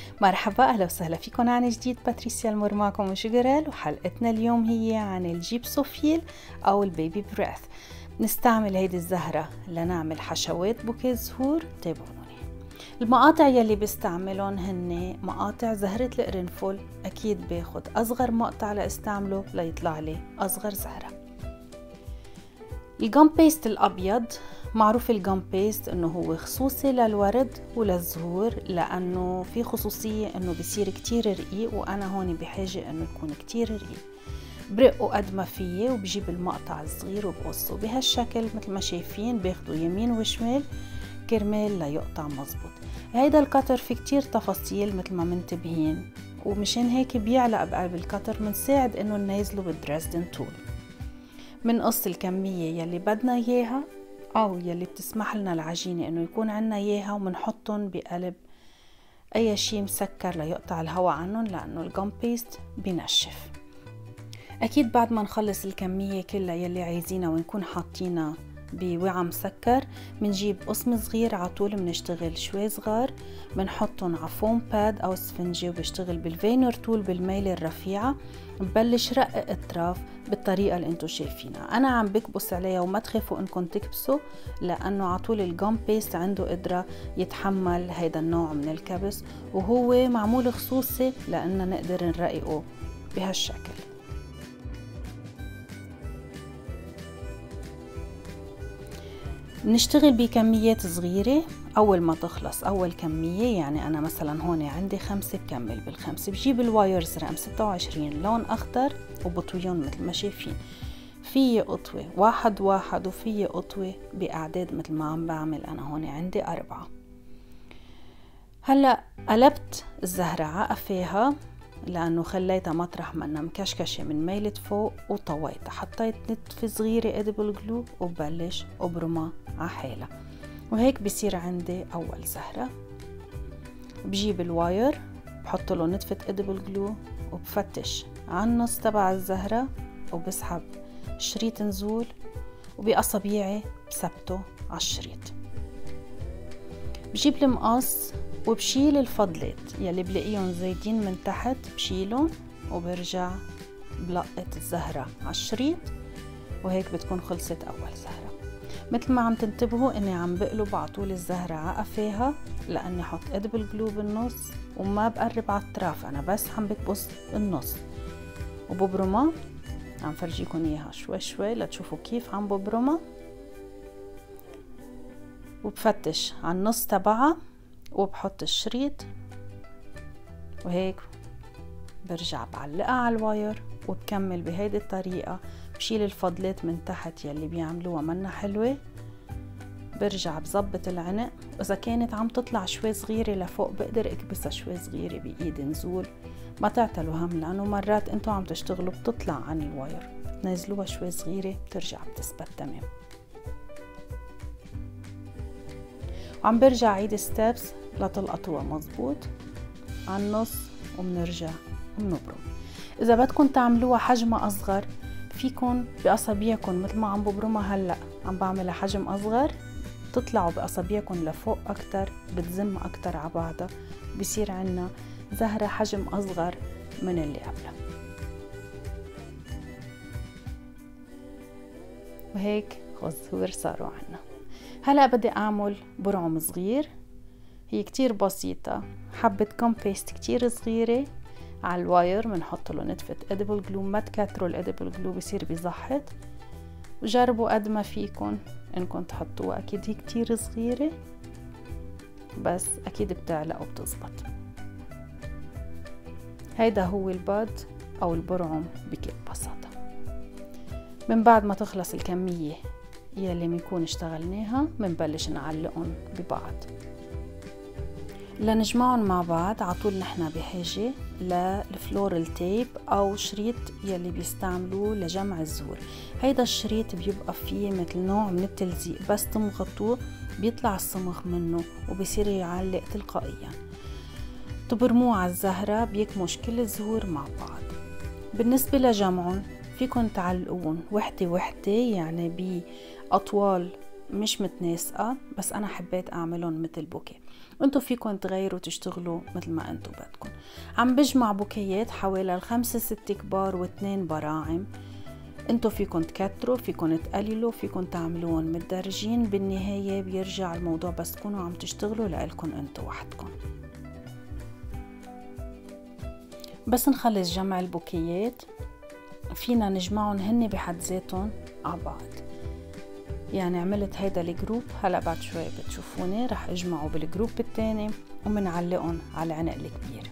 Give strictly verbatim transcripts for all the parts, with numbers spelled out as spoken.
مرحبا، أهلا وسهلا فيكم عن جديد. باتريسيا المور معكم وشجرال، وحلقتنا اليوم هي عن الجيبسوفيل أو البيبي بريث. نستعمل هيدي الزهرة لنعمل حشوات بوكيه زهور. تابعوني. المقاطع يلي بستعملهم هن مقاطع زهرة القرنفل. أكيد باخد أصغر مقطع لأستعمله ليطلع لي أصغر زهرة. الجام بيست الأبيض، معروف الجام بيست انه هو خصوصي للورد وللزهور، لانه في خصوصية انه بصير كتير رقيق، وانا هون بحاجة انه يكون كتير رقيق. برقه قد ما فيه وبجيب المقطع الصغير وبقصه بهالشكل مثل ما شايفين، باخده يمين وشمال كرمال ليقطع مزبوط. هيدا القطر في كتير تفاصيل مثل ما منتبهين، ومشان هيك بيعلق بقلب القطر، منساعد انه ننزله بالدريسدن تول. منقص الكمية يلي بدنا اياها أو يلي بتسمح لنا العجينة إنه يكون عنا إياها، ومنحطن بقلب أي شي مسكر ليقطع الهواء عنهم، لأنه الجام بيست بينشف. أكيد بعد ما نخلص الكمية كلها يلي عايزينها ونكون حاطينها بوعاء مسكر، منجيب قسم صغير عطول، منشتغل شوي صغار منحطن على فوم باد أو سفنجة، وبشتغل بالفينر تول بالميلة الرفيعة. ببلش رقق الطراف بالطريقة اللي انتو شايفينها. انا عم بكبس عليها، وما تخافوا انكم تكبسوا، لانه عطول الجام بيست عنده قدرة يتحمل هيدا النوع من الكبس، وهو معمول خصوصي لاننا نقدر نرققه بهالشكل. نشتغل بكميات صغيرة. أول ما تخلص أول كمية، يعني أنا مثلا هون عندي خمسة، بكمل بالخمسة. بجيب الوايرز رقم ستة وعشرين لون أخضر وبطويون مثل ما شايفين. في قطوة واحد واحد، وفي قطوة بأعداد مثل ما عم بعمل أنا هون عندي أربعة. هلأ قلبت الزهرة عقفيها، لأنه خليتها مطرح منا مكشكشة من ميلة فوق، وطويتها. حطيت نتفة صغيرة إدبل جلو وببلش أبرمها عحالها، وهيك بصير عندي أول زهرة. بجيب الواير بحط له نتفة إدبل جلو، وبفتش على النص تبع الزهرة، وبسحب شريط نزول، وبأصابيعي بثبته على الشريط. بجيب المقص وبشيل الفضلات يلي بلاقيهم زايدين من تحت، بشيلهم وبرجع بلقط الزهرة على الشريط، وهيك بتكون خلصت أول زهرة. مثل ما عم تنتبهوا اني عم بقلب على طول الزهرة عقفيها، لاني حط ادبل جلو بالنص وما بقرب على الطراف، انا بس عم بكبس النص وببرمها. عم فرجيكم اياها شوي شوي لتشوفوا كيف عم ببرمها، وبفتش على النص تبعها وبحط الشريط، وهيك برجع بعلقها على الواير، وبكمل بهيدي الطريقة. بشيل الفضلات من تحت يلي بيعملوها منا حلوة، برجع بظبط العنق، واذا كانت عم تطلع شوي صغيرة لفوق بقدر اكبسها شوي صغيرة بايدي نزول. ما تعتلوا هم، لانه مرات انتو عم تشتغلوا بتطلع عن الواير، بتنزلوها شوي صغيرة بترجع بتثبت تمام. وعم برجع عيد ستابس لتلقطوها مزبوط على النص، وبنرجع وبنبرم. اذا بدكم تعملوها حجمها اصغر، فيكن بأصابيعكم مثل ما عم ببرمها هلأ عم بعملها حجم أصغر، تطلعوا بأصابيعكم لفوق أكتر، بتزم أكتر على بعضها، بصير عنا زهرة حجم أصغر من اللي قبلها. وهيك خزهور صاروا عنا. هلأ بدي أعمل برعم صغير، هي كتير بسيطة. حبة كومبيست كتير صغيرة على الواير، بنحط له نتفة ادبل جلو، ما تكتروا الادبل جلو بصير بيزحط. وجربوا قد ما فيكن انكم تحطوها، اكيد هي كتير صغيرة بس اكيد بتعلق وبتزبط. هيدا هو الباد او البرعم بكل بساطة. من بعد ما تخلص الكمية يلي بنكون اشتغلناها، بنبلش نعلقهم ببعض. لنجمعهم مع بعض عطول نحنا بحاجة للفلورال تيب أو شريط يلي بيستعملوه لجمع الزهور. هيدا الشريط بيبقى فيه مثل نوع من التلزيق، بس تمغطوه بيطلع الصمغ منه وبصير يعلق تلقائيا. تبرموه على الزهرة بيكمش كل الزهور مع بعض. بالنسبة لجمعهم فيكن تعلقون وحدة وحدة، يعني بأطوال مش متناسقة، بس أنا حبيت أعملهم مثل بوكيه. وانتو فيكن تغيروا تشتغلوا مثل ما انتو بدكن. عم بجمع بوكيات حوالي الخمسة ست كبار واثنين براعم. انتو فيكن تكتروا، فيكن تقللوا، فيكن تعملوهم متدرجين. بالنهاية بيرجع الموضوع بس تكونوا عم تشتغلوا لإلكن انتو وحدكن. بس نخلص جمع البوكيات فينا نجمعهم هن بحد ذاتهم على بعض. يعني عملت هيدا الجروب، هلا بعد شوي بتشوفوني رح اجمعه بالجروب التاني ومنعلقهم على العنق الكبير.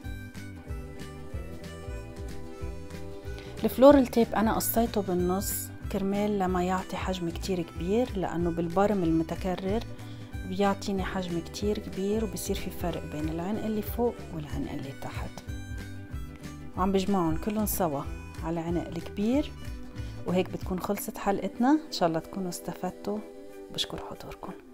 الفلورال تيب انا قصيته بالنص كرمال لما يعطي حجم كتير كبير، لانه بالبرم المتكرر بيعطيني حجم كتير كبير وبصير في فرق بين العنق اللي فوق والعنق اللي تحت. وعم بجمعهم كلهم سوا على عنق الكبير. وهيك بتكون خلصت حلقتنا. ان شاء الله تكونوا استفدتوا. بشكر حضوركم.